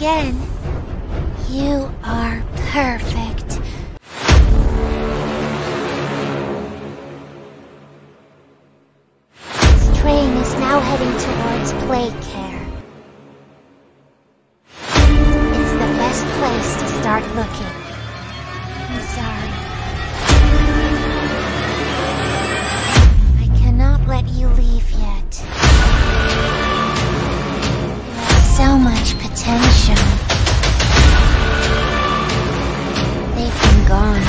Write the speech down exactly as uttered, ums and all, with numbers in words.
again. You are perfect. This train is now heading towards Plague Care. It's the best place to start looking. I'm sorry. I cannot let you leave yet. You have so much potential. They've been gone